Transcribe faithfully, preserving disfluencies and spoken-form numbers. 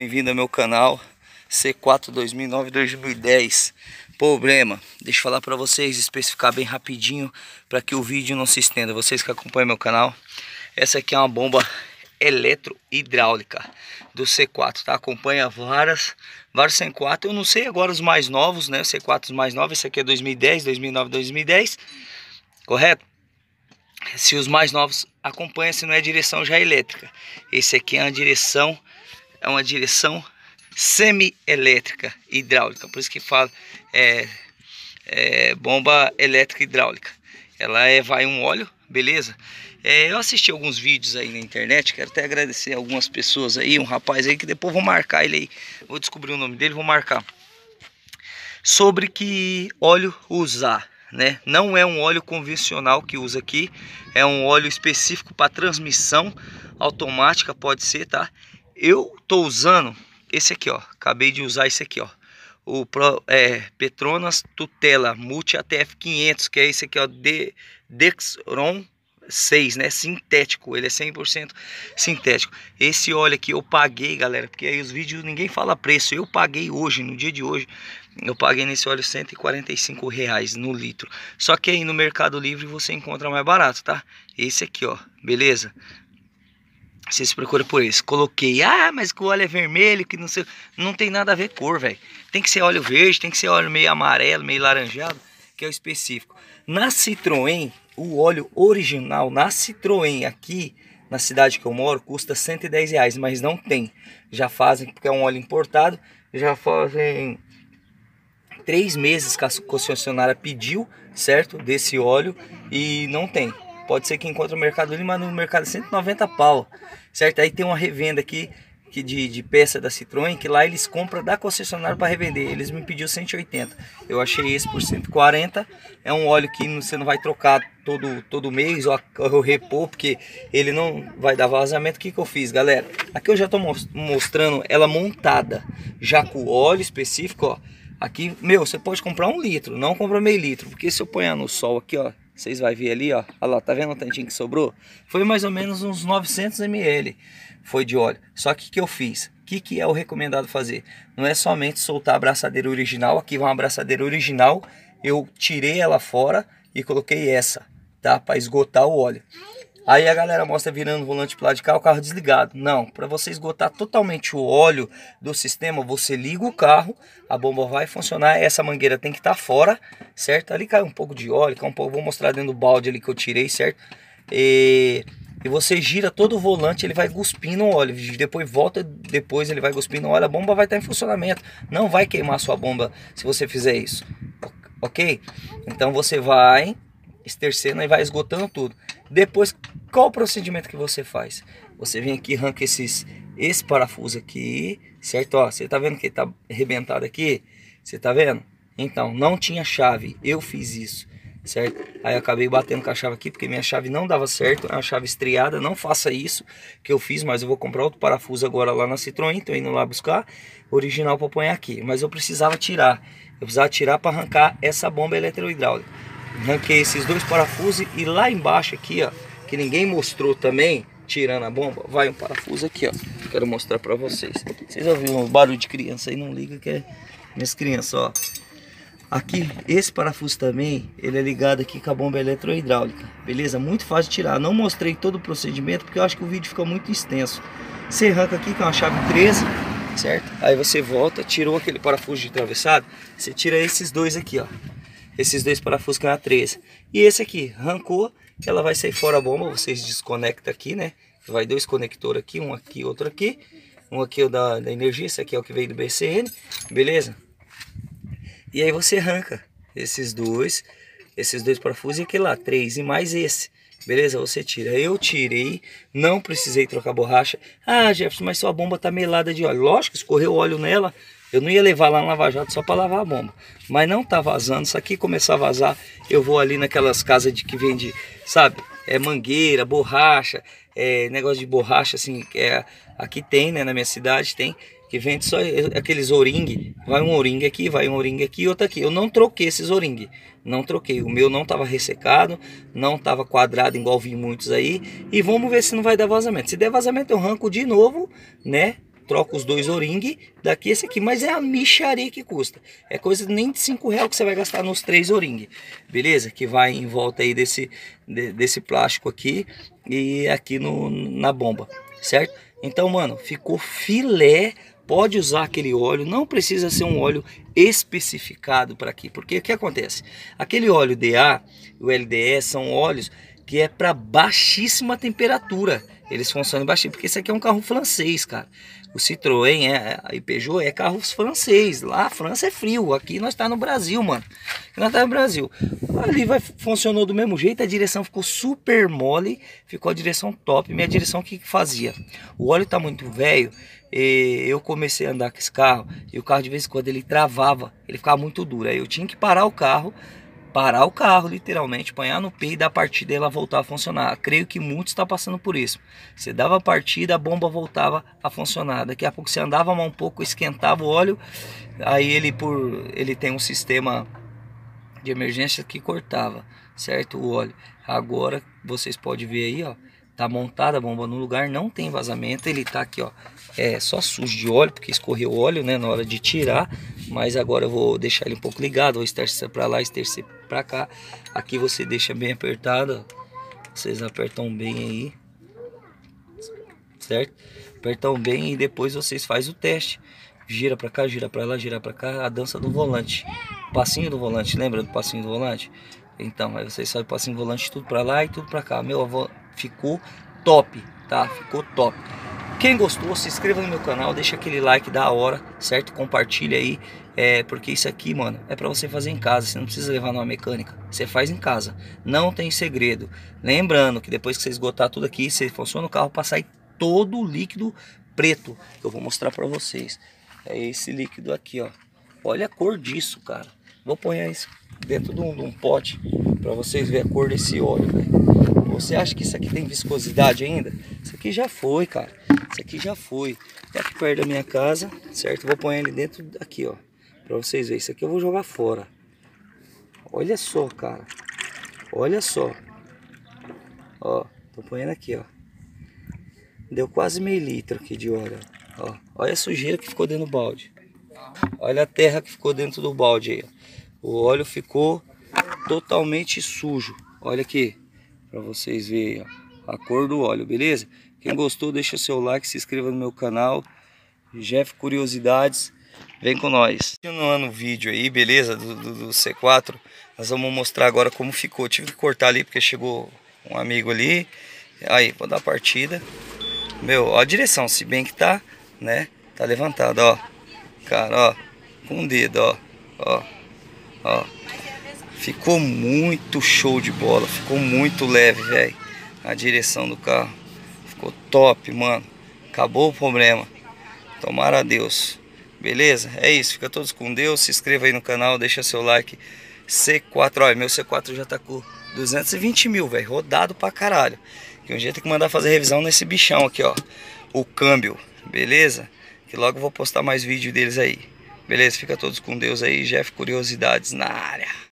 Bem-vindo ao meu canal C quatro dois mil e nove dois mil e dez. Problema, deixa eu falar para vocês, especificar bem rapidinho para que o vídeo não se estenda. Vocês que acompanham meu canal, essa aqui é uma bomba eletrohidráulica do C quatro, tá? Acompanha várias, vários C quatro. Eu não sei agora os mais novos, né? O C quatro os mais novos, esse aqui é dois mil e dez, dois mil e nove, dois mil e dez, correto? Se os mais novos acompanham, se não é direção já elétrica. Esse aqui é uma direção, é uma direção semi-elétrica hidráulica, por isso que fala é, é, bomba elétrica hidráulica. Ela é, vai um óleo, beleza? É, eu assisti alguns vídeos aí na internet, quero até agradecer algumas pessoas aí, um rapaz aí que depois vou marcar ele aí, vou descobrir o nome dele, vou marcar, sobre que óleo usar, né? Não é um óleo convencional que usa aqui, é um óleo específico para transmissão automática, pode ser, tá? Eu tô usando esse aqui, ó, acabei de usar esse aqui, ó, o Pro, é, Petronas Tutela Multi A T F quinhentos, que é esse aqui, ó, de Dexron seis, né, sintético, ele é cem por cento sintético. Esse óleo aqui eu paguei, galera, porque aí os vídeos ninguém fala preço, eu paguei hoje, no dia de hoje, eu paguei nesse óleo cento e quarenta e cinco reais no litro. Só que aí no Mercado Livre você encontra mais barato, tá? Esse aqui, ó, beleza? Você se procura por esse. Coloquei, ah, mas que o óleo é vermelho, que não sei. Não tem nada a ver cor, velho. Tem que ser óleo verde, tem que ser óleo meio amarelo, meio laranjado, que é o específico. Na Citroën, o óleo original, na Citroën aqui, na cidade que eu moro, custa cento e dez reais, mas não tem. Já fazem, porque é um óleo importado, já fazem três meses que a concessionária pediu, certo, desse óleo, e não tem. Pode ser que encontre no Mercado Livre, mas no mercado é cento e noventa pau, certo? Aí tem uma revenda aqui que de, de peça da Citroën, que lá eles compram da concessionária para revender. Eles me pediu cento e oitenta. Eu achei esse por cento e quarenta. É um óleo que você não vai trocar todo, todo mês ou, ou repor, porque ele não vai dar vazamento. O que, que eu fiz, galera? Aqui eu já estou mostrando ela montada, já com o óleo específico, ó. Aqui, meu, você pode comprar um litro, não compra meio litro, porque se eu ponhar no sol aqui, ó, vocês vão ver ali, ó, olha lá, tá vendo o tantinho que sobrou? Foi mais ou menos uns novecentos mililitros, foi de óleo. Só que o que eu fiz? O que, que é o recomendado fazer? Não é somente soltar a abraçadeira original, aqui vai uma abraçadeira original, eu tirei ela fora e coloquei essa, tá? Para esgotar o óleo. Aí a galera mostra virando o volante pro lado de cá, o carro desligado. Não, para você esgotar totalmente o óleo do sistema, você liga o carro, a bomba vai funcionar, essa mangueira tem que estar fora, certo? Ali cai um pouco de óleo, cai um pouco, vou mostrar dentro do balde ali que eu tirei, certo? E, e você gira todo o volante, ele vai cuspindo o óleo, depois volta, depois ele vai cuspindo o óleo, a bomba vai estar em funcionamento. Não vai queimar sua bomba se você fizer isso, ok? Então você vai estercendo e vai esgotando tudo. Depois, qual o procedimento que você faz? Você vem aqui, arranca esses, esse parafuso aqui, certo? Ó, você tá vendo que ele tá arrebentado aqui? Você tá vendo? Então, não tinha chave, eu fiz isso, certo? Aí eu acabei batendo com a chave aqui, porque minha chave não dava certo, é uma chave estriada, não faça isso que eu fiz, mas eu vou comprar outro parafuso agora lá na Citroën, tô indo lá buscar, original para pôr aqui, mas eu precisava tirar, eu precisava tirar para arrancar essa bomba eletrohidráulica. Arranquei esses dois parafusos e lá embaixo aqui, ó, que ninguém mostrou também, tirando a bomba, vai um parafuso aqui, ó. Quero mostrar pra vocês. Vocês ouviram um barulho de criança aí? Não liga que é minhas crianças, ó. Aqui, esse parafuso também, ele é ligado aqui com a bomba eletrohidráulica, beleza? Muito fácil de tirar. Não mostrei todo o procedimento porque eu acho que o vídeo fica muito extenso. Você arranca aqui com a chave treze, certo? Aí você volta, tirou aquele parafuso de atravessado, você tira esses dois aqui, ó. Esses dois parafusos que é a treze. E esse aqui, arrancou, ela vai sair fora a bomba, vocês desconectam aqui, né? Vai dois conectores aqui, um aqui, outro aqui. Um aqui é o da, da energia, esse aqui é o que veio do B C N, beleza? E aí você arranca esses dois, esses dois parafusos e aquele lá, três, e mais esse. Beleza? Você tira. Eu tirei, não precisei trocar borracha. Ah, Jefferson, mas sua bomba tá melada de óleo. Lógico, escorreu óleo nela. Eu não ia levar lá no Lava Jato só para lavar a bomba. Mas não tá vazando. Se aqui começar a vazar, eu vou ali naquelas casas de que vende, sabe? É mangueira, borracha, é negócio de borracha assim. É, aqui tem, né? Na minha cidade tem. Que vende só aqueles O-ring. Vai um O-ring aqui, vai um O-ring aqui e outro aqui. Eu não troquei esses O-ring. Não troquei. O meu não tava ressecado. Não tava quadrado igual vi muitos aí. E vamos ver se não vai dar vazamento. Se der vazamento eu arranco de novo, né? troca os dois O-ring daqui esse aqui, mas é a mixaria que custa. É coisa nem de cinco reais que você vai gastar nos três O-ring, beleza? Que vai em volta aí desse, de, desse plástico aqui e aqui no, na bomba, certo? Então, mano, ficou filé. Pode usar aquele óleo, não precisa ser um óleo especificado para aqui, porque o que acontece? Aquele óleo D A e o L D E são óleos que é para baixíssima temperatura. Eles funcionam baixinho, porque esse aqui é um carro francês, cara. O Citroën é, e Peugeot é carros francês. Lá a França é frio, aqui nós tá no Brasil, mano. Aqui nós tá no Brasil. Ali vai, funcionou do mesmo jeito, a direção ficou super mole, ficou a direção top. Minha direção o que que fazia? O óleo tá muito velho, e eu comecei a andar com esse carro, e o carro de vez em quando ele travava, ele ficava muito duro. Aí eu tinha que parar o carro, parar o carro, literalmente, apanhar no pé e dar partida e ela voltar a funcionar. Creio que muitos estão passando por isso. Você dava a partida, a bomba voltava a funcionar. Daqui a pouco você andava mais um pouco, esquentava o óleo, aí ele, por, ele tem um sistema de emergência que cortava, certo? O óleo. Agora vocês podem ver aí, ó, tá montada a bomba no lugar, não tem vazamento, ele tá aqui, ó, é só sujo de óleo, porque escorreu o óleo, né, na hora de tirar, mas agora eu vou deixar ele um pouco ligado, vou estercer para lá, estercer para cá. Aqui você deixa bem apertado, ó. Vocês apertam bem aí, certo? Apertam bem e depois vocês fazem o teste, gira para cá, gira para lá, gira para cá, a dança do volante, passinho do volante, lembra do passinho do volante? Então, aí vocês fazem o passinho do volante tudo para lá e tudo para cá. Meu avô, ficou top, tá? Ficou top. Quem gostou, se inscreva no meu canal, deixa aquele like da hora, certo? Compartilha aí, é, porque isso aqui, mano, é pra você fazer em casa. Você não precisa levar numa mecânica, você faz em casa, não tem segredo. Lembrando que depois que você esgotar tudo aqui, você funciona o carro para sair todo o líquido preto. Eu vou mostrar pra vocês. É esse líquido aqui, ó. Olha a cor disso, cara. Vou pôr isso dentro de um, de um pote para vocês verem a cor desse óleo, velho. Você acha que isso aqui tem viscosidade ainda? Isso aqui já foi, cara. Isso aqui já foi. Tá aqui perto da minha casa, certo? Vou pôr ele dentro aqui, ó, para vocês verem. Isso aqui eu vou jogar fora. Olha só, cara. Olha só. Ó, tô ponhando aqui, ó. Deu quase meio litro aqui de óleo. Ó, olha a sujeira que ficou dentro do balde. Olha a terra que ficou dentro do balde aí, ó. O óleo ficou totalmente sujo. Olha aqui, para vocês verem, ó, a cor do óleo, beleza? Quem gostou, deixa seu like, se inscreva no meu canal. Jeff Curiosidades, vem com nós. Continuando o vídeo aí, beleza? Do, do, do C quatro, nós vamos mostrar agora como ficou. Tive que cortar ali porque chegou um amigo ali. Aí, vou dar a partida. Meu, ó a direção, se bem que tá, né? Tá levantado, ó. Cara, ó, com o dedo, ó, ó, ó. Ficou muito show de bola, ficou muito leve, velho. A direção do carro ficou top, mano. Acabou o problema. Tomara a Deus. Beleza? É isso, fica todos com Deus. Se inscreva aí no canal, deixa seu like. C quatro, olha, meu C quatro já tá com duzentos e vinte mil, velho. Rodado pra caralho. Que um dia tem que mandar fazer revisão nesse bichão aqui, ó. O câmbio, beleza? Que logo eu vou postar mais vídeo deles aí. Beleza? Fica todos com Deus aí. Jeff Curiosidades na área.